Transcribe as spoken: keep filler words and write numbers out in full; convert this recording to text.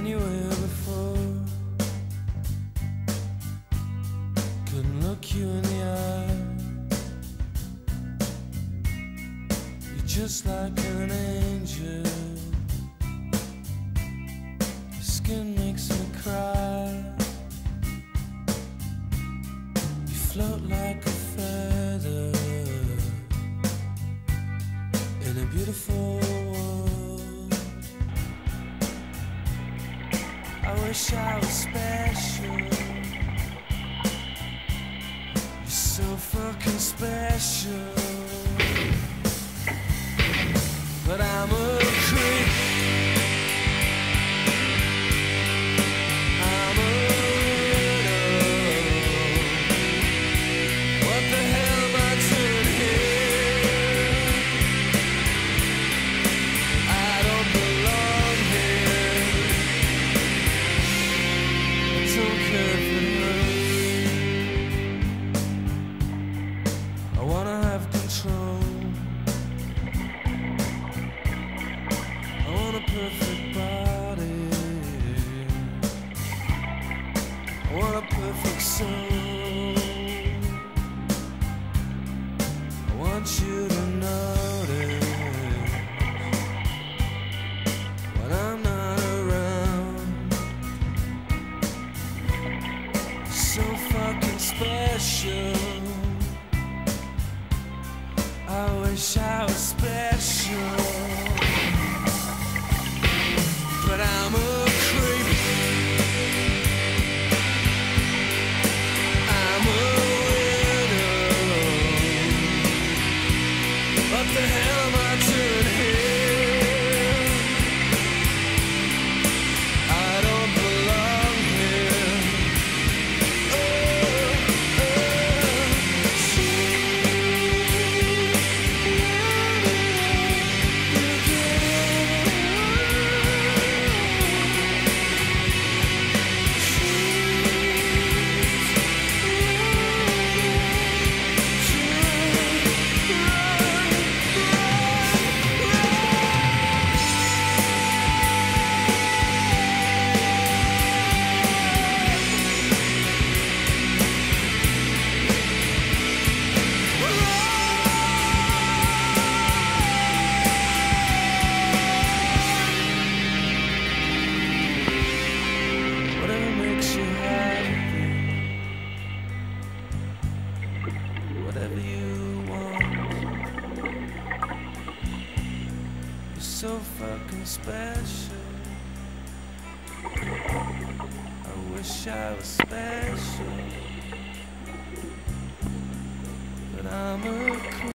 anywhere before. Couldn't look you in the eye. You're just like an angel. Your skin makes me cry. You float like a feather in a beautiful world. I wish I was special. You're so fucking special. But I'm a creep. I'm a widow. What the hell am I doing here? I don't belong here. I don't care if it hurts. I wanna have control. I want a perfect body. I want a perfect soul. I want you to notice when I'm not around. So fucking special. I wish I was special. But I'm a creep. I'm a widow. What the hell am I doing here? I don't belong here. Oh, whatever makes you happy, whatever you want. You're so fucking special. I wish I was special, but I'm a